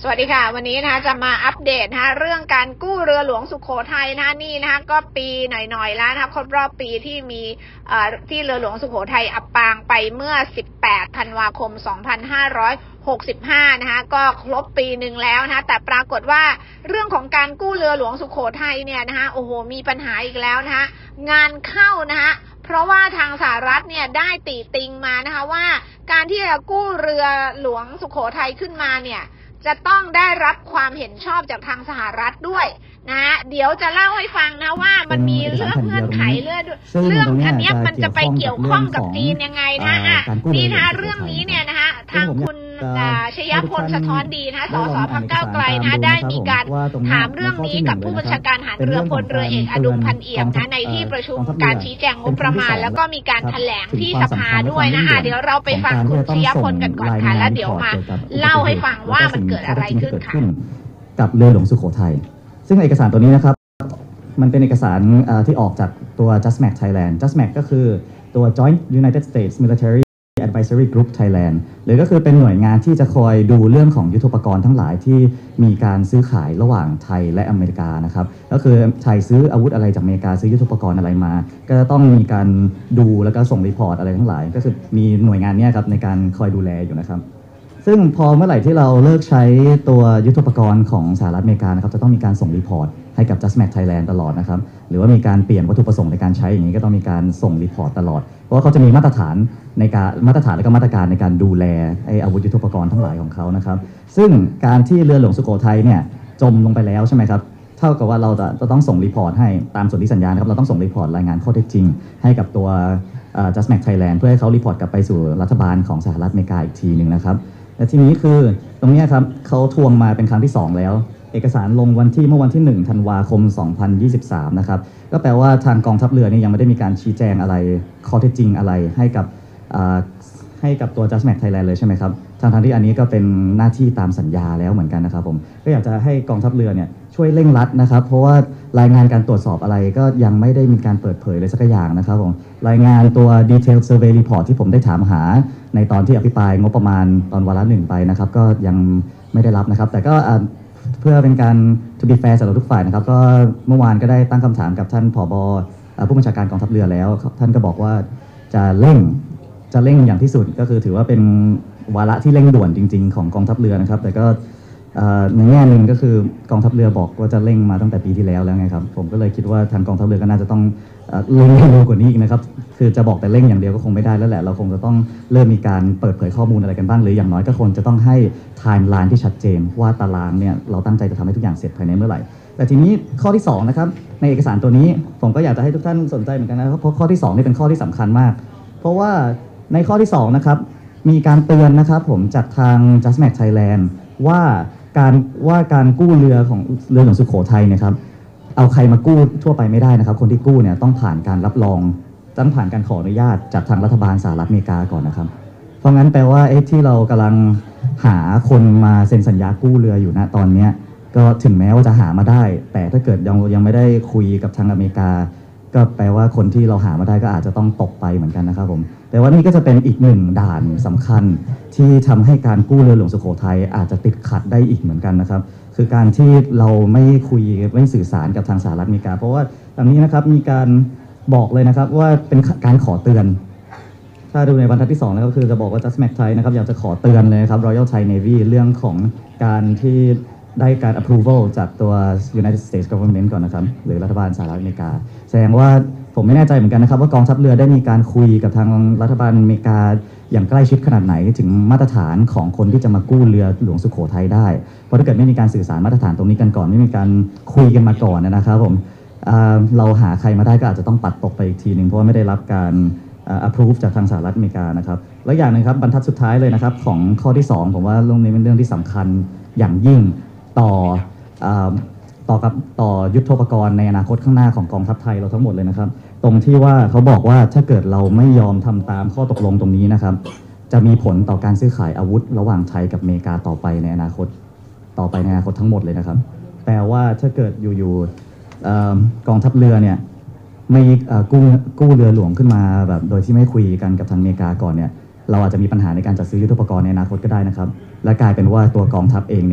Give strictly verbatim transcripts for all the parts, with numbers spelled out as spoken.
สวัสดีค่ะวันนี้นะคะจะมาอัปเดตนะคะเรื่องการกู้เรือหลวงสุโขทัยนะคะนี่นะคะก็ปีหน่อยๆแล้วนะคะครบรอบปีที่มีที่เรือหลวงสุโขทัยอับปางไปเมื่อสิบแปดธันวาคมสองพันห้าร้อยหกสิบห้านะคะก็ครบปีหนึ่งแล้วนะคะแต่ปรากฏว่าเรื่องของการกู้เรือหลวงสุโขทัยเนี่ยนะคะโอ้โหมีปัญหาอีกแล้วนะคะงานเข้านะคะเพราะว่าทางสหรัฐเนี่ยได้ติติงมานะคะว่าการที่จะกู้เรือหลวงสุโขทัยขึ้นมาเนี่ยจะต้องได้รับความเห็นชอบจากทางสหรัฐด้วยนะเดี๋ยวจะเล่าให้ฟังนะว่ามันมีเรื่องเงื่อนไขเรื่องเรื่องอันนี้มันจะไปเกี่ยวข้องกับจีนยังไงนะอ่ะนี่นะเรื่องนี้เนี่ยนะคะทางคุณชยพลสะท้อนดีนะสสพรรคก้าวไกลนะได้มีการถามเรื่องนี้กับผู้บัญชาการทหารเรือพลเรือเอกอดุลพันเอี่ยมนะในที่ประชุมการชี้แจงงบประมาณแล้วก็มีการแถลงที่สภาด้วยนะอ่ะเดี๋ยวเราไปฟังคุณชยพลกันก่อนค่ะแล้วเดี๋ยวมาเล่าให้ฟังว่ามันเกิดอะไรขึ้นค่ะกับเรือหลวงสุโขทัยซึ่งเอกสารตัวนี้นะครับมันเป็นเอกสารที่ออกจากตัว JUSMAC Thailand JUSMAC ก็คือตัว Joint United States Military Advisory Group Thailand หรือก็คือเป็นหน่วยงานที่จะคอยดูเรื่องของยุทโธปกรณ์ทั้งหลายที่มีการซื้อขายระหว่างไทยและอเมริกานะครับก็คือไทยซื้ออาวุธอะไรจากอเมริกาซื้อยุทโธปกรณ์อะไรมาก็ต้องมีการดูแล้วก็ส่งรีพอร์ตอะไรทั้งหลายก็คือมีหน่วยงานนี้ครับในการคอยดูแลอยู่นะครับซึ่งพอเมื่อไหร่ที่เราเลิกใช้ตัวยุทโธปกรณ์ของสหรัฐอเมริกานะครับจะต้องมีการส่งรีพอร์ตให้กับ JUSMAC Thailand ตลอดนะครับหรือว่ามีการเปลี่ยนวัตถุประสงค์ในการใช้อย่างนี้ก็ต้องมีการส่งรีพอร์ตตลอดเพราะว่าเขาจะมีมาตรฐานในการมาตรฐานและก็มาตรการในการดูแลไอ้อาวุธยุทโธปกรณ์ทั้งหลายของเขานะครับซึ่งการที่เรือหลวงสุโขทัยเนี่ยจมลงไปแล้วใช่ไหมครับเท่ากับว่าเราจะจะต้องส่งรีพอร์ตให้ตามสนธิสัญญานะครับเราต้องส่งรีพอร์ตรายงานข้อเท็จจริงให้กับตัว JUSMAC Thailand เพื่อให้เขารีพอร์ตกลับไปสู่รัฐบาลของสหรัฐอเมริกาอีกทีหนึ่งนะครับและทีนี้คือตรงนี้ครับเขาทวงมาเป็นครั้งที่สองแล้วเอกสารลงวันที่เมื่อวันที่หนึ่งธันวาคมสองพันยี่สิบสามนะครับก็แปลว่าทางกองทัพเรือนี่ยังไม่ได้มีการชี้แจงอะไรข้อเท็จจริงอะไรให้กับให้กับตัว JUSMAC Thailand เลยใช่ไหมครับทางทางที่อันนี้ก็เป็นหน้าที่ตามสัญญาแล้วเหมือนกันนะครับผมก็อยากจะให้กองทัพเรือเนี่ยช่วยเร่งรัดนะครับเพราะว่ารายงานการตรวจสอบอะไรก็ยังไม่ได้มีการเปิดเผยเลยสักอย่างนะครับผมรายงานตัว Detailed Survey Report ที่ผมได้ถามหาในตอนที่อภิปรายงบประมาณตอนวาระหนึ่งไปนะครับก็ยังไม่ได้รับนะครับแต่ก็เพื่อเป็นการ to be fair สำหรับทุกฝ่ายนะครับก็เมื่อวานก็ได้ตั้งคำถามกับท่านผบ.ผู้บัญชาการกองทัพเรือแล้วท่านก็บอกว่าจะเร่งจะเร่งอย่างที่สุดก็คือถือว่าเป็นวาระที่เร่งด่วนจริงๆของกองทัพเรือนะครับแต่ก็ในแง่หนึ่งก็คือกองทัพเรือบอกว่าจะเร่งมาตั้งแต่ปีที่แล้วแล้วไงครับผมก็เลยคิดว่าทางกองทัพเรือก็น่าจะต้องเร่งเร็วกว่านี้อีกนะครับคือจะบอกแต่เร่งอย่างเดียวก็คงไม่ได้แล้วแหละเราคงจะต้องเริ่มมีการเปิดเผยข้อมูลอะไรกันบ้างหรืออย่างน้อยก็คงจะต้องให้ไทม์ไลน์ที่ชัดเจนว่าตารางเนี่ยเราตั้งใจจะทำให้ทุกอย่างเสร็จภายในเมื่อไหร่แต่ทีนี้ข้อที่สองนะครับในเอกสารตัวนี้ผมก็อยากจะให้ทุกท่านสนใจเหมือนกันนะครับเพราะข้อที่สองนี่เป็นข้อที่สำคัญมากเพราะว่าในข้อที่สองนะครับมีการเตือนนะครับผมจากทาง JUSMAC Thailand ว่าการว่าการกู้เรือของเรือหลวงสุโขทัยเนี่ยครับเอาใครมากู้ทั่วไปไม่ได้นะครับคนที่กู้เนี่ยต้องผ่านการรับรองต้องผ่านการขออนุญาตจากทางรัฐบาลสหรัฐอเมริกาก่อนนะครับเพราะงั้นแปลว่าไอ้ที่เรากำลังหาคนมาเซ็นสัญญากู้เรืออยู่ณตอนนี้ก็ถึงแม้ว่าจะหามาได้แต่ถ้าเกิดยังยังไม่ได้คุยกับทางอเมริกาก็แปลว่าคนที่เราหามาได้ก็อาจจะต้องตกไปเหมือนกันนะครับผมแต่ว่านี่ก็จะเป็นอีกหนึ่งด่านสำคัญที่ทำให้การกู้เรือหลวงสุโขทัยอาจจะติดขัดได้อีกเหมือนกันนะครับคือการที่เราไม่คุยไม่สื่อสารกับทางสหรัฐอเมริกาเพราะว่าตอนนี้นะครับมีการบอกเลยนะครับว่าเป็นการขอเตือนถ้าดูในบรรทัดที่สองนะครับคือจะบอกว่า JUSMAC Thai นะครับอยากจะขอเตือนเลยครับ Royal Thai Navy เรื่องของการที่ได้การ approval จากตัว United States Government ก่อนนะครับหรือรัฐบาลสหรัฐอเมริกาแสดงว่าผมไม่แน่ใจเหมือนกันนะครับว่ากองทัพเรือได้มีการคุยกับทางรัฐบาลอเมริกาอย่างใกล้ชิดขนาดไหนถึงมาตรฐานของคนที่จะมากู้เรือหลวงสุโขทัยได้เพราะถ้าเกิดไม่มีการสื่อสารมาตรฐานตรงนี้กันก่อนไม่มีการคุยกันมาก่อนนะครับผมเราหาใครมาได้ก็อาจจะต้องปัดตกไปอีกทีหนึ่งเพราะว่าไม่ได้รับการ approve จากทางสหรัฐอเมริกานะครับแล้วอย่างนึงครับบรรทัดสุดท้ายเลยนะครับของข้อที่สองผมว่าเรื่องนี้เป็นเรื่องที่สำคัญอย่างยิ่งต่อต่อกับต่อยุทโธปกรณ์ในอนาคตข้างหน้าของกองทัพไทยเราทั้งหมดเลยนะครับตรงที่ว่าเขาบอกว่าถ้าเกิดเราไม่ยอมทำตามข้อตกลงตรงนี้นะครับจะมีผลต่อการซื้อขายอาวุธระหว่างไทยกับอเมริกาต่อไปในอนาคตต่อไปในอนาคตทั้งหมดเลยนะครับแปลว่าถ้าเกิดอยู่ๆกองทัพเรือเนี่ยไม่กู้กู้เรือหลวงขึ้นมาแบบโดยที่ไม่คุยกันกับทางอเมริกาก่อนเนี่ยเราอาจจะมีปัญหาในการจัดซื้อยุทโธปกรณ์ในอนาคตก็ได้นะครับและกลายเป็นว่าตัวกองทัพเองเนี่ย จ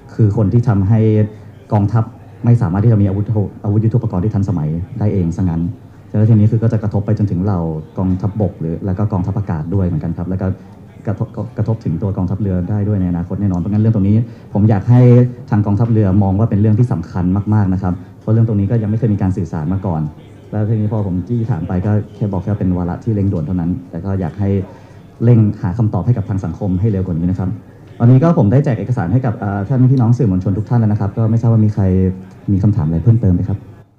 คือคนที่ทำให้กองทัพไม่สามารถที่จะมีอาวุธอาวุธยุทโธปกรณ์ที่ทันสมัยได้เองซะงั้นแล้วทีนี้คือก็จะกระทบไปจนถึงเรากองทัพบกหรือแล้วก็กองทัพอากาศด้วยเหมือนกันครับแล้วก็กระทบกระทบถึงตัวกองทัพเรือได้ด้วยในอนาคตแน่นอนเพราะงั้นเรื่องตรงนี้ผมอยากให้ทางกองทัพเรือมองว่าเป็นเรื่องที่สำคัญมากๆนะครับเพราะเรื่องตรงนี้ก็ยังไม่เคยมีการสื่อสารมาก่อนแล้วทีนี้พอผมจี้ถามไปก็แค่บอกแค่เป็นวาระที่เร่งด่วนเท่านั้นแต่ก็อยากให้เร่งหาคำตอบให้กับทางสังคมให้เร็วกว่านี้นะครับตอนนี้ก็ผมได้แจกเอกสารให้กับท่านพี่น้องสื่อมวลชนทุกท่านแล้วนะครับก็ไม่ทราบว่ามีใครมีคำถามอะไรเพิ่มเติมไหมครับ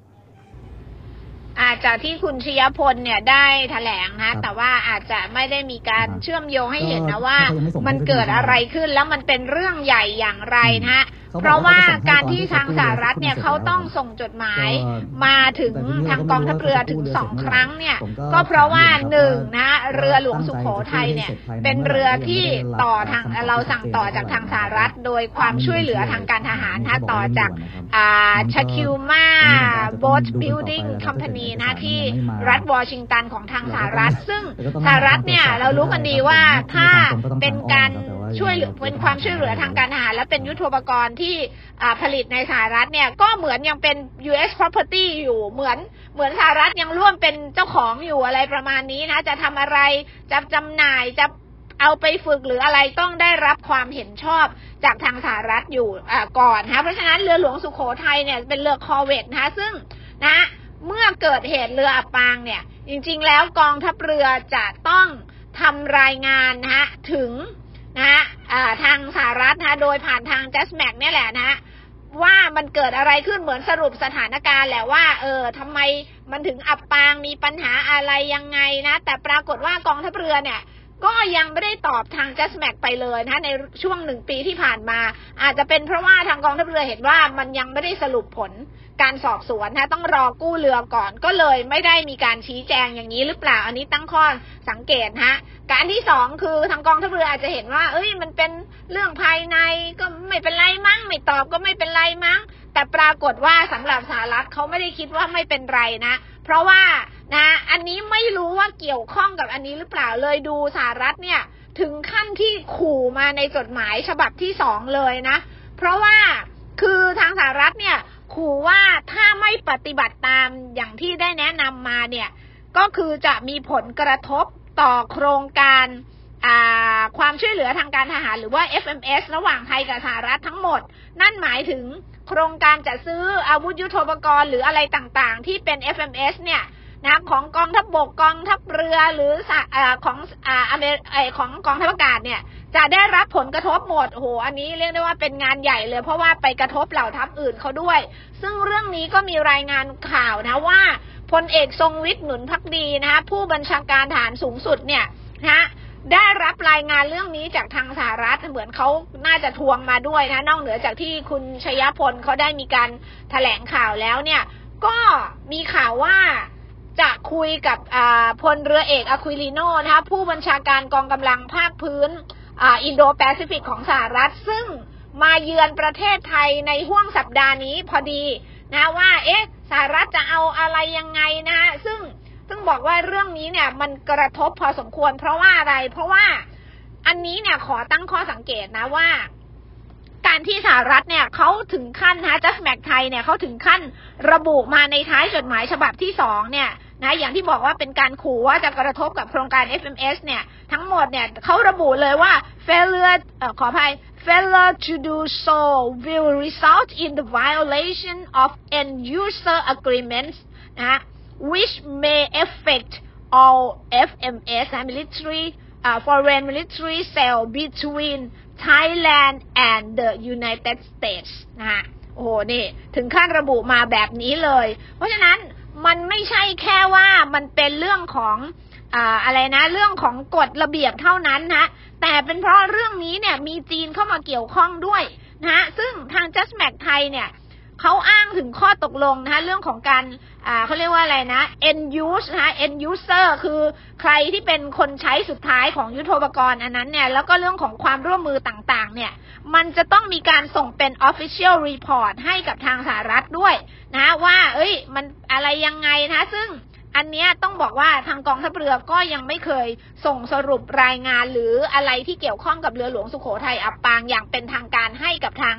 อาจจะที่คุณชยพลเนี่ยได้แถลงนะแต่ว่าอาจจะไม่ได้มีการเชื่อมโยงให้เห็นนะว่ามันเกิดอะไรขึ้นแล้วมันเป็นเรื่องใหญ่อย่างไรนะฮะเพราะว่าการที่ทางสหรัฐเนี่ยเขาต้องส่งจดหมายมาถึงทางกองทัพเรือถึงสองครั้งเนี่ยก็เพราะว่าหนึ่งนะเรือหลวงสุโขทัยเนี่ยเป็นเรือที่ต่อทางเราสั่งต่อจากทางสหรัฐโดยความช่วยเหลือทางการทหารนะต่อจากชาคิวมาโบ๊ทบิลดิ้งคอมพานีนะที่รัฐวอชิงตันของทางสหรัฐซึ่งสหรัฐเนี่ยเรารู้กันดีว่าถ้าเป็นการช่วยเหลือเป็นความช่วยเหลือทางการทหารและเป็นยุทโธปกรณ์ที่ผลิตในสหรัฐเนี่ยก็เหมือนยังเป็น ยู เอส property อยู่เหมือนเหมือนสหรัฐยังร่วมเป็นเจ้าของอยู่อะไรประมาณนี้นะจะทำอะไรจะจำหน่ายจะเอาไปฝึกหรืออะไรต้องได้รับความเห็นชอบจากทางสหรัฐอยู่ก่อนนะเพราะฉะนั้นเรือหลวงสุโขทัยเนี่ยเป็นเรือคอร์เวทนะซึ่งนะเมื่อเกิดเหตุเรืออับปางเนี่ยจริงๆแล้วกองทัพเรือจะต้องทำรายงานนะฮะถึงนะทางสหรัฐนะโดยผ่านทาง จัสแม็ก เนี่ยแหละนะว่ามันเกิดอะไรขึ้นเหมือนสรุปสถานการณ์แหละว่าเออทำไมมันถึงอับปางมีปัญหาอะไรยังไงนะแต่ปรากฏว่ากองทัพเรือเนี่ยก็ยังไม่ได้ตอบทาง จัสแม็ก ไปเลยนะในช่วงหนึ่งปีที่ผ่านมาอาจจะเป็นเพราะว่าทางกองทัพเรือเห็นว่ามันยังไม่ได้สรุปผลการสอบสวนนะต้องรอกู้เรือก่อนก็เลยไม่ได้มีการชี้แจงอย่างนี้หรือเปล่าอันนี้ตั้งข้อสังเกตฮะการที่สองคือทางกองทัพเรืออาจจะเห็นว่าเอ้ยมันเป็นเรื่องภายในก็ไม่เป็นไรมั้งไม่ตอบก็ไม่เป็นไรมั้งแต่ปรากฏว่าสำหรับสหรัฐเขาไม่ได้คิดว่าไม่เป็นไรนะเพราะว่านะอันนี้ไม่รู้ว่าเกี่ยวข้องกับอันนี้หรือเปล่าเลยดูสหรัฐเนี่ยถึงขั้นที่ขู่มาในจดหมายฉบับที่สองเลยนะเพราะว่าคือทางสหรัฐเนี่ยขู่ว่าถ้าไม่ปฏิบัติตามอย่างที่ได้แนะนำมาเนี่ยก็คือจะมีผลกระทบต่อโครงการความช่วยเหลือทางการทหารหรือว่า เอฟ เอ็ม เอส ระหว่างไทยกับสหรัฐทั้งหมดนั่นหมายถึงโครงการจัดซื้ออาวุธยุทโธปกรณ์หรืออะไรต่างๆที่เป็น เอฟ เอ็ม เอส เนี่ยนะของกองทัพบกกองทัพเรือหรือของอเมริกของกองทัพอากาศเนี่ยจะได้รับผลกระทบหมดโอ้โหอันนี้เรียกได้ว่าเป็นงานใหญ่เลยเพราะว่าไปกระทบเหล่าทัพอื่นเขาด้วยซึ่งเรื่องนี้ก็มีรายงานข่าวนะว่าพลเอกทรงวิทย์หนุนภักดีนะผู้บัญชาการทหารสูงสุดเนี่ยนะได้รับรายงานเรื่องนี้จากทางสหรัฐเหมือนเขาน่าจะทวงมาด้วยนะนอกเหนือจากที่คุณชยพลเขาได้มีการแถลงข่าวแล้วเนี่ยก็มีข่าวว่าจะคุยกับพลเรือเอกอะควิลิโนนะคะผู้บัญชาการกองกำลังภาคพื้นอินโดแปซิฟิกของสหรัฐซึ่งมาเยือนประเทศไทยในห้วงสัปดาห์นี้พอดีนะว่าเอ๊ะสหรัฐจะเอาอะไรยังไงนะซึ่งซึ่งบอกว่าเรื่องนี้เนี่ยมันกระทบพอสมควรเพราะว่าอะไรเพราะว่าอันนี้เนี่ยขอตั้งข้อสังเกตนะว่าการที่สหรัฐเนี่ยเขาถึงขั้นนะ จัสแม็ก ไทยเนี่ยเขาถึงขั้นระบุมาในท้ายจดหมายฉบับที่สองเนี่ยนะอย่างที่บอกว่าเป็นการขู่ว่าจะกระทบกับโครงการ เอฟ เอ็ม เอส เนี่ยทั้งหมดเนี่ยเขาระบุเลยว่า failure เอ่อขออภัย failure to do so will result in the violation of end user agreements นะ which may affect all เอฟ เอ็ม เอส military uh, foreign military sale between Thailand and the United States นะฮะโอ้โหนี่ถึงขั้นระบุมาแบบนี้เลยเพราะฉะนั้นมันไม่ใช่แค่ว่ามันเป็นเรื่องของอ่าอะไรนะเรื่องของกฎระเบียบเท่านั้นนะแต่เป็นเพราะเรื่องนี้เนี่ยมีจีนเข้ามาเกี่ยวข้องด้วยนะซึ่งทาง จัสแม็ก ไทยเนี่ยเขาอ้างถึงข้อตกลงนะเรื่องของการอ่าเขาเรียกว่าอะไรนะ end use นะ end user คือใครที่เป็นคนใช้สุดท้ายของยุทโธปกรณ์อันนั้นเนี่ยแล้วก็เรื่องของความร่วมมือต่างๆเนี่ยมันจะต้องมีการส่งเป็น official report ให้กับทางสหรัฐด้วยนะว่าเอ้ยมันอะไรยังไงนะซึ่งอันนี้ต้องบอกว่าทางกองทัพเรือก็ยังไม่เคยส่งสรุปรายงานหรืออะไรที่เกี่ยวข้องกับเรือหลวงสุโขทัยอับปางอย่างเป็นทางการให้กับทาง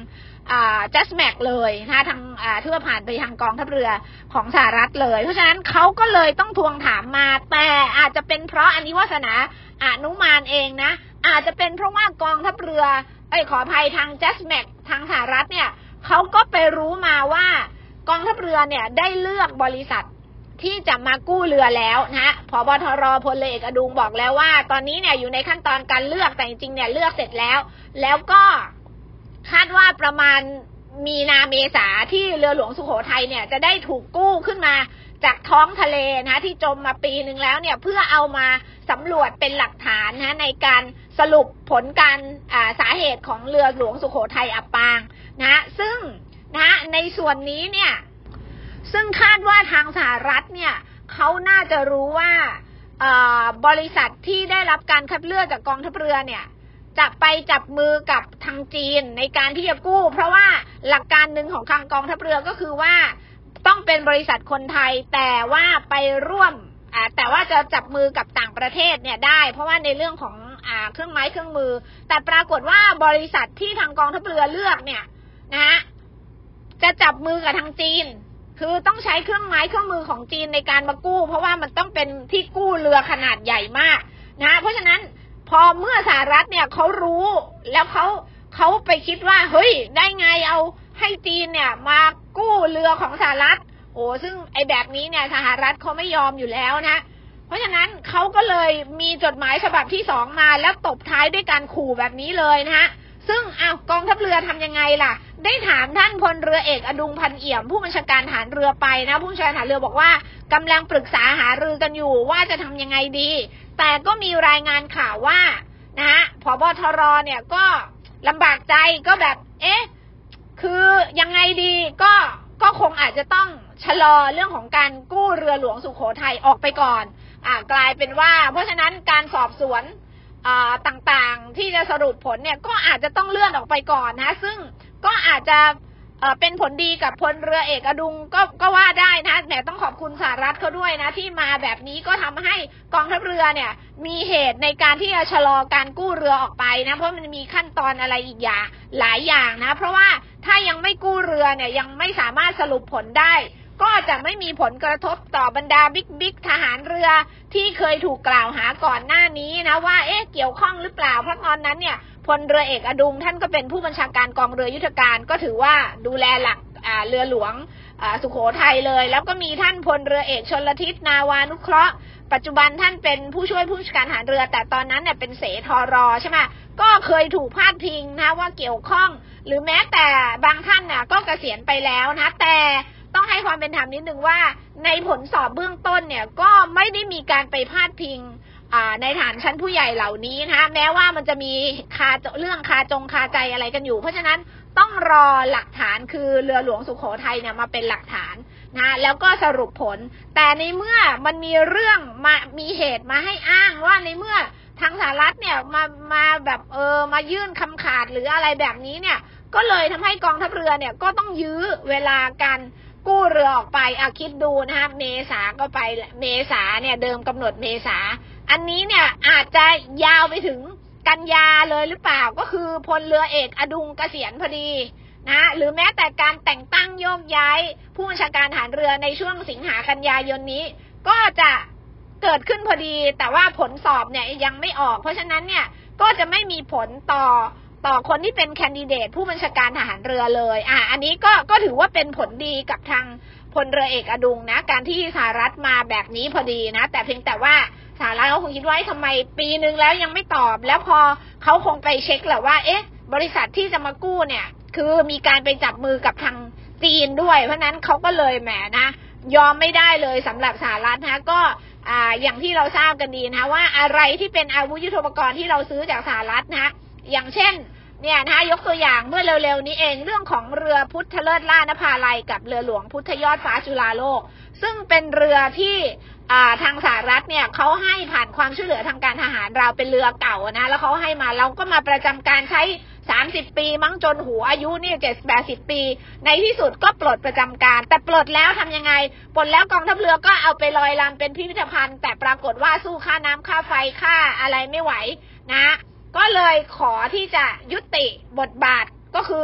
จัสแม็กเลยนะทางเพื่อผ่านไปทางกองทัพเรือของสหรัฐเลยเพราะฉะนั้นเขาก็เลยต้องทวงถามมาแต่อาจจะเป็นเพราะอันนี้วาสนาอนุมานเองนะอาจจะเป็นเพราะว่ากองทัพเรือไอ้ขออภัยทางจัสแม็กทางสหรัฐเนี่ยเขาก็ไปรู้มาว่ากองทัพเรือเนี่ยได้เลือกบริษัทที่จะมากู้เรือแล้วนะผบ.ทร.พลเรือเอกอดุงบอกแล้วว่าตอนนี้เนี่ยอยู่ในขั้นตอนการเลือกแต่จริงๆเนี่ยเลือกเสร็จแล้วแล้วก็คาดว่าประมาณมีนาเมษาที่เรือหลวงสุโขทัยเนี่ยจะได้ถูกกู้ขึ้นมาจากท้องทะเลนะที่จมมาปีนึงแล้วเนี่ยเพื่อเอามาสำรวจเป็นหลักฐานนะในการสรุปผลการสาเหตุของเรือหลวงสุโขทัยอับปางนะซึ่งนะในส่วนนี้เนี่ยซึ่งคาดว่าทางสหรัฐเนี่ยเขาน่าจะรู้ว่าบริษัทที่ได้รับการคัดเลือกจากกองทัพเรือเนี่ยจะไปจับมือกับทางจีนในการที่จะกู้เพราะว่าหลักการหนึ่งของทางกองทัพเรือก็คือว่าต้องเป็นบริษัทคนไทยแต่ว่าไปร่วมแต่ว่าจะจับมือกับต่างประเทศเนี่ยได้เพราะว่าในเรื่องของเครื่องไม้เครื่องมือแต่ปรากฏว่าบริษัทที่ทางกองทัพเรือเลือกเนี่ยนะฮะจะจับมือกับทางจีนคือต้องใช้เครื่องไม้เครื่องมือของจีนในการมากู้เพราะว่ามันต้องเป็นที่กู้เรือขนาดใหญ่มากนะเพราะฉะนั้นพอเมื่อสหรัฐเนี่ยเขารู้แล้วเขาเขาไปคิดว่าเฮ้ยได้ไงเอาให้จีนเนี่ยมากู้เรือของสหรัฐโอ้ซึ่งไอ้แบบนี้เนี่ยสหรัฐเขาไม่ยอมอยู่แล้วนะเพราะฉะนั้นเขาก็เลยมีจดหมายฉบับที่สองมาแล้วตบท้ายด้วยการขู่แบบนี้เลยนะฮะซึ่งอ้าวกองทัพเรือทำยังไงล่ะได้ถามท่านพลเรือเอกอดุงพันเอี่ยมผู้บัญชาการทหารเรือไปนะผู้บัญชาการทหารเรือบอกว่ากำลังปรึกษาหารือกันอยู่ว่าจะทำยังไงดีแต่ก็มีรายงานข่าวว่านะฮะผบ.ทร.เนี่ยก็ลำบากใจก็แบบเอ๊ะคือยังไงดีก็ก็คงอาจจะต้องชะลอเรื่องของการกู้เรือหลวงสุโขทัยออกไปก่อนอ่ากลายเป็นว่าเพราะฉะนั้นการสอบสวนอ่าต่างๆที่จะสรุปผลเนี่ยก็อาจจะต้องเลื่อนออกไปก่อนนะซึ่งก็อาจจะเอ่อเป็นผลดีกับพลเรือเอกอดุงก็ก็ว่าได้นะแต่ต้องขอบคุณสหรัฐเขาด้วยนะที่มาแบบนี้ก็ทำให้กองทัพเรือเนี่ยมีเหตุในการที่จะชะลอการกู้เรือออกไปนะเพราะมันมีขั้นตอนอะไรอีกอย่างหลายอย่างนะเพราะว่าถ้ายังไม่กู้เรือเนี่ยยังไม่สามารถสรุปผลได้ก็จะไม่มีผลกระทบต่อบรรดาบิ๊กบิ๊กทหารเรือที่เคยถูกกล่าวหาก่อนหน้านี้นะว่าเอ๊ะเกี่ยวข้องหรือเปล่าเพราะตอนนั้นเนี่ยพลเรือเอกอดุงท่านก็เป็นผู้บัญชาการกองเรือยุทธการก็ถือว่าดูแลหลักเรือหลวงสุโขทัยเลยแล้วก็มีท่านพลเรือเอกชลทิศนาวานุเคราะห์ปัจจุบันท่านเป็นผู้ช่วยผู้บัญชาการทหารเรือแต่ตอนนั้นเนี่ยเป็นเสทรใช่ไหมก็เคยถูกพาดพิงนะว่าเกี่ยวข้องหรือแม้แต่บางท่านน่ะก็เกษียณไปแล้วนะแต่ต้องให้ความเป็นธรรมนิดนึงว่าในผลสอบเบื้องต้นเนี่ยก็ไม่ได้มีการไปพาดพิงในฐานชั้นผู้ใหญ่เหล่านี้นะแม้ว่ามันจะมีคาเรื่องคาจงคาใจอะไรกันอยู่เพราะฉะนั้นต้องรอหลักฐานคือเรือหลวงสุโขทัยเนี่ยมาเป็นหลักฐานนะแล้วก็สรุปผลแต่ในเมื่อมันมีเรื่องมามีเหตุมาให้อ้างว่าในเมื่อทางสหรัฐเนี่ยมามาแบบเออมายื่นคำขาดหรืออะไรแบบนี้เนี่ยก็เลยทำให้กองทัพเรือเนี่ยก็ต้องยื้อเวลาการกู้เรือออกไปอ่ะคิดดูนะคะเมษาก็ไปเมษาเนี่ยเดิมกำหนดเมษาอันนี้เนี่ยอาจจะยาวไปถึงกันยาเลยหรือเปล่าก็คือพลเรือเอกอดุงเกษียณพอดีนะหรือแม้แต่การแต่งตั้งโยกย้ายผู้บัญชาการทหารเรือในช่วงสิงหากันยายนนี้ก็จะเกิดขึ้นพอดีแต่ว่าผลสอบเนี่ยยังไม่ออกเพราะฉะนั้นเนี่ยก็จะไม่มีผลต่อต่อคนที่เป็นแคนดิเดตผู้บัญชาการทหารเรือเลยอ่ะอันนี้ก็ก็ถือว่าเป็นผลดีกับทางพลเรือเอกอดุงนะการที่สหรัฐมาแบบนี้พอดีนะแต่เพียงแต่ว่าสหรัฐเขาคงคิดว่าทำไมปีนึงแล้วยังไม่ตอบแล้วพอเขาคงไปเช็คแหละว่าเอ๊ะบริษัทที่จะมากู้เนี่ยคือมีการไปจับมือกับทางจีนด้วยเพราะนั้นเขาก็เลยแหมนะยอมไม่ได้เลยสำหรับสหรัฐนะก็อ่าอย่างที่เราทราบกันดีนะว่าอะไรที่เป็นอาวุธยุทโธปกรณ์ที่เราซื้อจากสหรัฐนะอย่างเช่นเนี่ยนะคะยกตัวอย่างเมื่อเร็วๆนี้เองเรื่องของเรือพุทธเลิศล่านภาลัยกับเรือหลวงพุทธยอดฟ้าจุฬาโลกซึ่งเป็นเรือที่ทางสหรัฐเนี่ยเขาให้ผ่านความช่วยเหลือทางการทหารเราเป็นเรือเก่านะแล้วเขาให้มาเราก็มาประจำการใช้สามสิบปีมั้งจนหัวอายุนี่เจ็ดสิบ แปดสิบปีในที่สุดก็ปลดประจำการแต่ปลดแล้วทำยังไงปลดแล้วกองทัพเรือก็เอาไปลอยลำเป็นพิพิธภัณฑ์แต่ปรากฏว่าสู้ค่าน้ำค่าไฟค่าอะไรไม่ไหวนะก็เลยขอที่จะยุติบทบาทก็คือ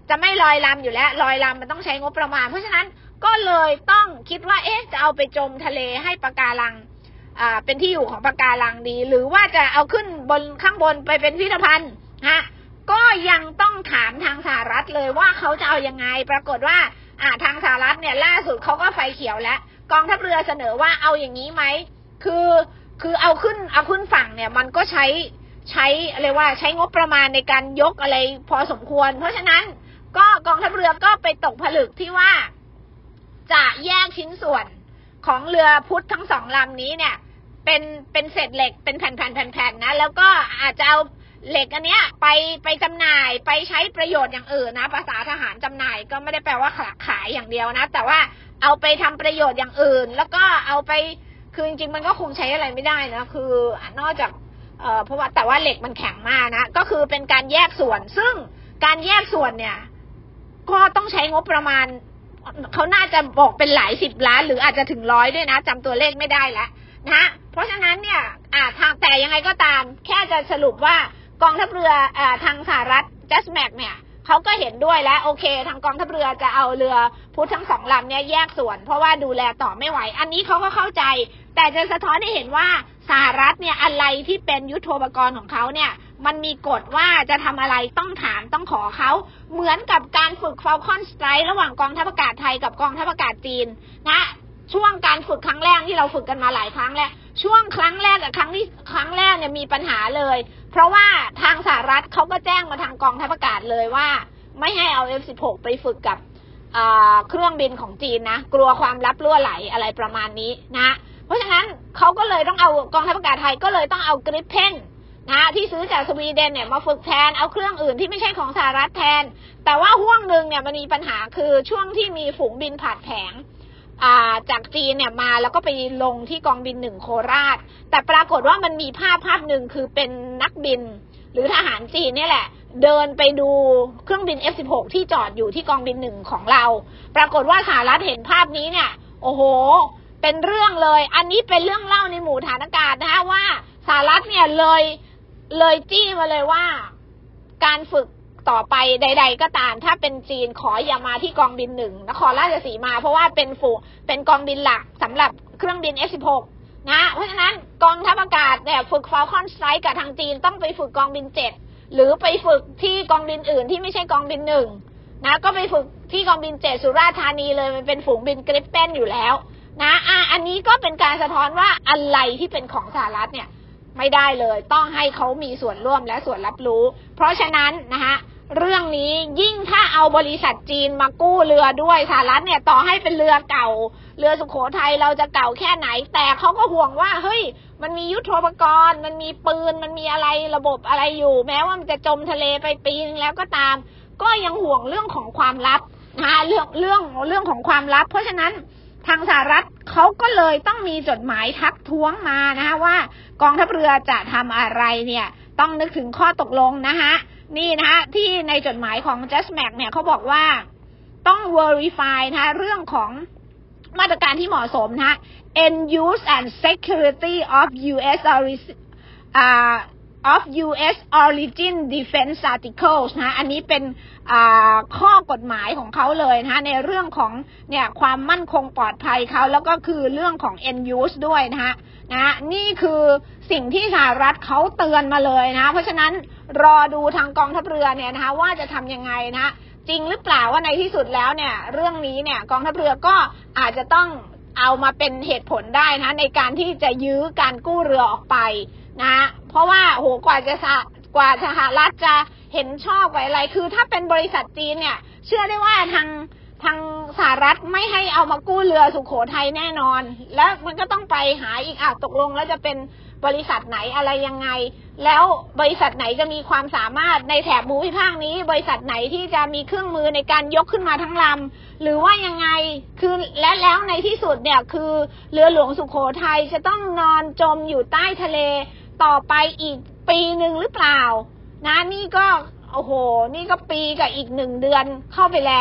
จะไม่ลอยลำอยู่แล้วลอยลำมันต้องใช้งบประมาณเพราะฉะนั้นก็เลยต้องคิดว่าเอ๊ะจะเอาไปจมทะเลให้ปะการังอ่าเป็นที่อยู่ของปะการังดีหรือว่าจะเอาขึ้นบนข้างบนไปเป็นพิพิธภัณฑ์ฮะก็ยังต้องถามทางสหรัฐเลยว่าเขาจะเอายังไงปรากฏว่าอ่าทางสหรัฐเนี่ยล่าสุดเขาก็ไฟเขียวแล้วกองทัพเรือเสนอว่าเอาอย่างนี้ไหมคือคือเอาขึ้นเอาขึ้นฝั่งเนี่ยมันก็ใช้ใช้อะไรว่าใช้งบประมาณในการยกอะไรพอสมควรเพราะฉะนั้นก็กองทัพเรือก็ไปตกผลึกที่ว่าจะแยกชิ้นส่วนของเรือพุทธทั้งสองลำนี้เนี่ยเป็นเป็นเศษเหล็กเป็นแผ่นๆๆๆนะแล้วก็อาจจะเอาเหล็กอันเนี้ยไปไปจำหน่ายไปใช้ประโยชน์อย่างอื่นนะภาษาทหารจำหน่ายก็ไม่ได้แปลว่าขายอย่างเดียวนะแต่ว่าเอาไปทำประโยชน์อย่างอื่นแล้วก็เอาไปคือจริงๆมันก็คงใช้อะไรไม่ได้นะคือนอกจากเอ่อเพราะว่าแต่ว่าเหล็กมันแข็งมากนะก็คือเป็นการแยกส่วนซึ่งการแยกส่วนเนี่ยก็ต้องใช้งบประมาณเขาน่าจะบอกเป็นหลายสิบล้านหรืออาจจะถึงร้อยด้วยนะจำตัวเลขไม่ได้แล้วนะเพราะฉะนั้นเนี่ยอ่าทางแต่ยังไงก็ตามแค่จะสรุปว่ากองทัพเรืออ่าทางสหรัฐ จัสแม็ก เนี่ยเขาก็เห็นด้วยแล้วโอเคทางกองทัพเรือจะเอาเรือพุทธทั้งสองลำเนี่ยแยกส่วนเพราะว่าดูแลต่อไม่ไหวอันนี้เขาก็เข้าใจแต่จะสะท้อนให้เห็นว่าสหรัฐเนี่ยอะไรที่เป็นยุทโธปกรณ์ของเขาเนี่ยมันมีกฎว่าจะทำอะไรต้องถามต้องขอเขาเหมือนกับการฝึก Falcon Strike ระหว่างกองทัพอากาศไทยกับกองทัพอากาศจีนนะช่วงการฝึกครั้งแรกที่เราฝึกกันมาหลายครั้งแล้วช่วงครั้งแรกกับครั้งที่ครั้งแรกเนี่ยมีปัญหาเลยเพราะว่าทางสหรัฐเขาก็แจ้งมาทางกองทัพอากาศเลยว่าไม่ให้เอา เอฟ สิบหก ไปฝึกกับเครื่องบินของจีนนะกลัวความลับรั่วไหลอะไรประมาณนี้นะเพราะฉะนั้นเขาก็เลยต้องเอากองทัพอากาศไทยก็เลยต้องเอากริปเพนนะที่ซื้อจากสวีเดนเนี่ยมาฝึกแทนเอาเครื่องอื่นที่ไม่ใช่ของสหรัฐแทนแต่ว่าห่วงหนึ่งเนี่ยมันมีปัญหาคือช่วงที่มีฝูงบินผ่านแผงจากจีนเนี่ยมาแล้วก็ไปลงที่กองบินหนึ่งโคราชแต่ปรากฏว่ามันมีภาพภาพหนึ่งคือเป็นนักบินหรือทหารจีนเนี่ยแหละเดินไปดูเครื่องบิน เอฟ สิบหก ที่จอดอยู่ที่กองบินหนึ่งของเราปรากฏว่าสหรัฐเห็นภาพนี้เนี่ยโอ้โหเป็นเรื่องเลยอันนี้เป็นเรื่องเล่าในหมู่ฐานอากาศนะคะว่าสหรัฐเนี่ยเลยเลยจี้มาเลยว่าการฝึกต่อไปใดๆก็ตามถ้าเป็นจีนขออย่ามาที่กองบินหนึ่งนครราชสีมาเพราะว่าเป็นฝูเป็นกองบินหลักสำหรับเครื่องบิน เอฟ สิบหก นะเพราะฉะนั้นกองทัพอากาศเนี่ยฝึก Falcon Strike กับทางจีนต้องไปฝึกกองบินเจ็ดหรือไปฝึกที่กองบินอื่นที่ไม่ใช่กองบินหนึ่งนะก็ไปฝึกที่กองบินเจ็ดสุราษฎร์ธานีเลยมันเป็นฝูงบินกริปเปนอยู่แล้วนะอ่ะอันนี้ก็เป็นการสะท้อนว่าอะไรที่เป็นของสหรัฐเนี่ยไม่ได้เลยต้องให้เขามีส่วนร่วมและส่วนรับรู้เพราะฉะนั้นนะคะเรื่องนี้ยิ่งถ้าเอาบริษัทจีนมากู้เรือด้วยสหรัฐเนี่ยต่อให้เป็นเรือเก่าเรือสุโขทัยเราจะเก่าแค่ไหนแต่เขาก็ห่วงว่าเฮ้ยมันมียุทโธปกรณ์มันมีปืนมันมีอะไรระบบอะไรอยู่แม้ว่ามันจะจมทะเลไปปีนึงแล้วก็ตามก็ยังห่วงเรื่องของความลับนะคะเรื่องเรื่องเรื่องของความลับเพราะฉะนั้นทางสหรัฐเขาก็เลยต้องมีจดหมายทักท้วงมานะคะว่ากองทัพเรือจะทำอะไรเนี่ยต้องนึกถึงข้อตกลงนะคะนี่นะคะที่ในจดหมายของ จัสแม็ก เนี่ยเขาบอกว่าต้อง verify นะคะเรื่องของมาตรการที่เหมาะสมนะคะ end use and security of ยู เอส อ่า of ยู เอส origin defense articles นะอันนี้เป็นข้อกฎหมายของเขาเลยนะคะในเรื่องของเนี่ยความมั่นคงปลอดภัยเขาแล้วก็คือเรื่องของ end use ด้วยนะคะนะนี่คือสิ่งที่สหรัฐเขาเตือนมาเลยนะเพราะฉะนั้นรอดูทางกองทัพเรือเนี่ยนะคะว่าจะทำยังไงนะจริงหรือเปล่าว่าในที่สุดแล้วเนี่ยเรื่องนี้เนี่ยกองทัพเรือก็อาจจะต้องเอามาเป็นเหตุผลได้นะในการที่จะยื้อการกู้เรือออกไปนะเพราะว่าโหกว่าจะกว่าสหรัฐจะเห็นชอบไว้อะไรคือถ้าเป็นบริษัทจีนเนี่ยเชื่อได้ว่าทางทางสหรัฐไม่ให้เอามากู้เรือสุโขทัยแน่นอนแล้วมันก็ต้องไปหาอีกอ่ะตกลงแล้วจะเป็นบริษัทไหนอะไรยังไงแล้วบริษัทไหนจะมีความสามารถในแถบภูมิภาคนี้บริษัทไหนที่จะมีเครื่องมือในการยกขึ้นมาทั้งลำหรือว่ายังไงคือและแล้วในที่สุดเนี่ยคือเรือหลวงสุโขทัยจะต้องนอนจมอยู่ใต้ทะเลต่อไปอีกปีหนึ่งหรือเปล่านะนี่ก็โอ้โหนี่ก็ปีกับอีกหนึ่งเดือนเข้าไปแล้ว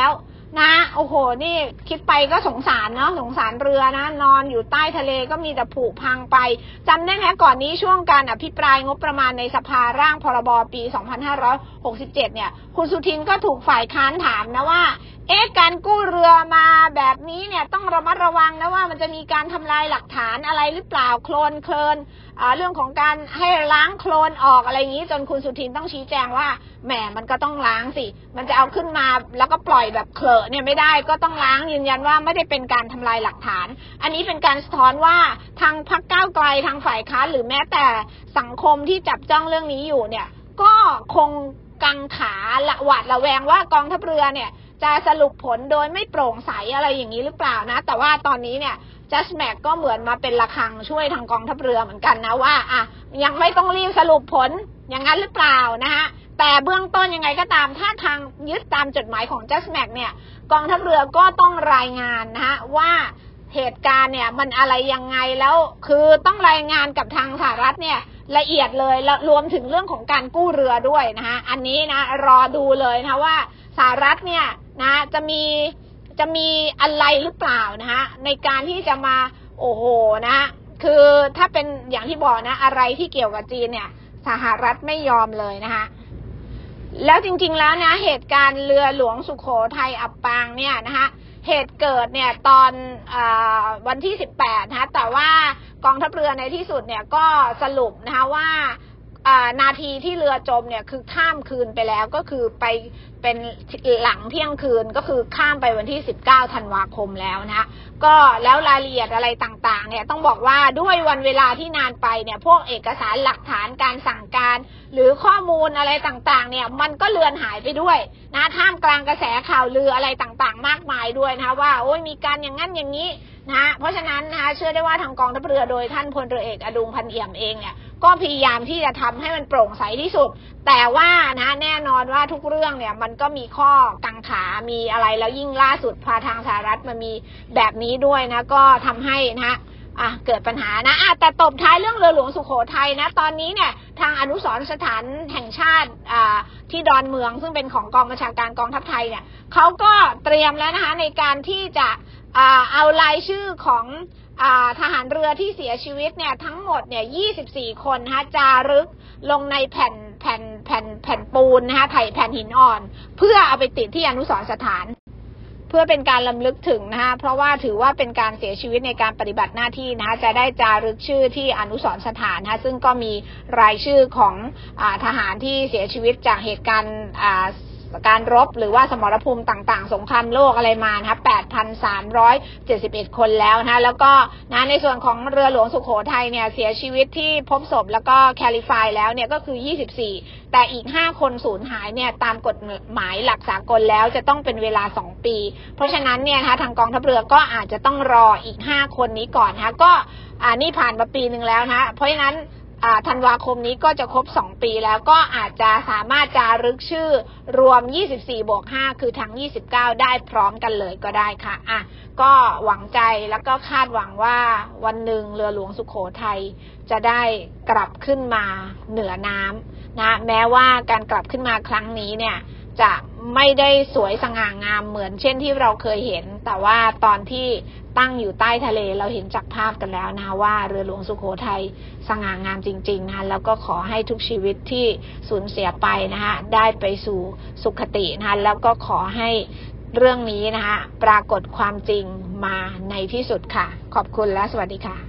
นะโอ้โหนี่คิดไปก็สงสารเนาะสงสารเรือนะนอนอยู่ใต้ทะเลก็มีแต่ผุพังไปจำได้ไหมก่อนนี้ช่วงการอภิปรายงบประมาณในสภาร่างพรบปีสองพันห้าร้อยหกสิบเจ็ดเนี่ยคุณสุทินก็ถูกฝ่ายค้านถามนะว่าเอ๊ะการกู้เรือมาแบบนี้เนี่ยต้องระมัดระวังนะว่ามันจะมีการทำลายหลักฐานอะไรหรือเปล่าโคลนเคลินเรื่องของการให้ล้างโคลนออกอะไรอย่างนี้จนคุณสุทินต้องชี้แจงว่าแหมมันก็ต้องล้างสิมันจะเอาขึ้นมาแล้วก็ปล่อยแบบเคลอะเนี่ยไม่ได้ก็ต้องล้างยืนยันว่าไม่ได้เป็นการทำลายหลักฐานอันนี้เป็นการสะท้อนว่าทางพรรคก้าวไกลทางฝ่ายค้านหรือแม้แต่สังคมที่จับจ้องเรื่องนี้อยู่เนี่ยก็คงกังขาละหวาดระแวงว่ากองทัพเรือเนี่ยจะสรุปผลโดยไม่โปร่งใสอะไรอย่างนี้หรือเปล่านะแต่ว่าตอนนี้เนี่ยจัสแม็กก็เหมือนมาเป็นระฆังช่วยทางกองทัพเรือเหมือนกันนะว่าอ่ะยังไม่ต้องรีบสรุปผลอย่างนั้นหรือเปล่านะฮะแต่เบื้องต้นยังไงก็ตามถ้าทางยึดตามจดหมายของจัสแม็กเนี่ยกองทัพเรือก็ต้องรายงานนะฮะว่าเหตุการณ์เนี่ยมันอะไรยังไงแล้วคือต้องรายงานกับทางสหรัฐเนี่ยละเอียดเลยแล้วรวมถึงเรื่องของการกู้เรือด้วยนะฮะอันนี้นะรอดูเลยนะว่าสหรัฐเนี่ยนะจะมีจะมีอะไรหรือเปล่านะฮะในการที่จะมาโอ้โหนะคือถ้าเป็นอย่างที่บอกนะอะไรที่เกี่ยวกับจีนเนี่ยสหรัฐไม่ยอมเลยนะคะแล้วจริงๆแล้วนะเหตุการณ์เรือหลวงสุโขทัยอับปางเนี่ยนะคะเหตุเกิดเนี่ยตอนอวันที่สิบแปดนะคะแต่ว่ากองทัพเรือในที่สุดเนี่ยก็สรุปนะคะว่านาทีที่เรือจมเนี่ยคือข้ามคืนไปแล้วก็คือไปเป็นหลังเที่ยงคืนก็คือข้ามไปวันที่สิบเก้าธันวาคมแล้วนะก็แล้วรายละเอียดอะไรต่างๆเนี่ยต้องบอกว่าด้วยวันเวลาที่นานไปเนี่ยพวกเอกสารหลักฐานการสั่งการหรือข้อมูลอะไรต่างๆเนี่ยมันก็เลือนหายไปด้วยนะท่ามกลางกระแสข่าวลืออะไรต่างๆมากมายด้วยนะคะว่าโอ้ยมีการอย่างนั้นอย่างนี้นะเพราะฉะนั้นนะคะเชื่อได้ว่าทางกองทัพเรือโดยท่านพลเรือเอกอดุงพันเอี่ยมเองเนี่ยก็พยายามที่จะทำให้มันโปร่งใสที่สุดแต่ว่านะแน่นอนว่าทุกเรื่องเนี่ยมันก็มีข้อกังขามีอะไรแล้วยิ่งล่าสุดพาทางสหรัฐมามีแบบนี้ด้วยนะก็ทำให้นะอ่ะเกิดปัญหานะอ่ะแต่ตบท้ายเรื่องเรือหลวงสุโขทัยนะตอนนี้เนี่ยทางอนุสรณ์สถานแห่งชาติอ่าที่ดอนเมืองซึ่งเป็นของกองบัญชาการกองทัพไทยเนี่ยเขาก็เตรียมแล้วนะคะในการที่จะอ่าเอารายชื่อของอ่าทหารเรือที่เสียชีวิตเนี่ยทั้งหมดเนี่ยยี่สิบสี่คนนะคะจารึกลงในแผ่นแผ่นแผ่นแผ่นปูนนะคะไถ่แผ่นหินอ่อนเพื่อเอาไปติดที่อนุสรณ์สถานเพื่อเป็นการรำลึกถึงนะคะเพราะว่าถือว่าเป็นการเสียชีวิตในการปฏิบัติหน้าที่นะคะจะได้จารึกชื่อที่อนุสรณ์สถานนะคะซึ่งก็มีรายชื่อของอ่าทหารที่เสียชีวิตจากเหตุการณ์อ่าการรบหรือว่าสมรภูมิต่างๆสงครามโลกอะไรมานะคะ แปดพันสามร้อยเจ็ดสิบเอ็ด คนแล้วนะคะแล้วก็นะในส่วนของเรือหลวงสุโขทัยเนี่ยเสียชีวิตที่พบศพแล้วก็แคลิฟายแล้วเนี่ยก็คือยี่สิบสี่แต่อีกห้าคนสูญหายเนี่ยตามกฎหมายหลักสากลแล้วจะต้องเป็นเวลาสองปีเพราะฉะนั้นเนี่ยนะคะทางกองทัพเรือก็อาจจะต้องรออีกห้าคนนี้ก่อนนะคะก็อ่านี่ผ่านมาปีนึงแล้วนะเพราะฉะนั้นธันวาคมนี้ก็จะครบสองปีแล้วก็อาจจะสามารถจารึกชื่อรวมยี่สิบสี่บวกห้าคือทั้งยี่สิบเก้าได้พร้อมกันเลยก็ได้ค่ะอ่ะก็หวังใจแล้วก็คาดหวังว่าวันหนึ่งเรือหลวงสุโขทัยจะได้กลับขึ้นมาเหนือน้ำนะแม้ว่าการกลับขึ้นมาครั้งนี้เนี่ยจะไม่ได้สวยสง่างามเหมือนเช่นที่เราเคยเห็นแต่ว่าตอนที่ตั้งอยู่ใต้ทะเลเราเห็นจากภาพกันแล้วนะคะว่าเรือหลวงสุโขทัยสง่างามจริงๆนะคะแล้วก็ขอให้ทุกชีวิตที่สูญเสียไปนะคะได้ไปสู่สุขตินะคะแล้วก็ขอให้เรื่องนี้นะคะปรากฏความจริงมาในที่สุดค่ะขอบคุณและสวัสดีค่ะ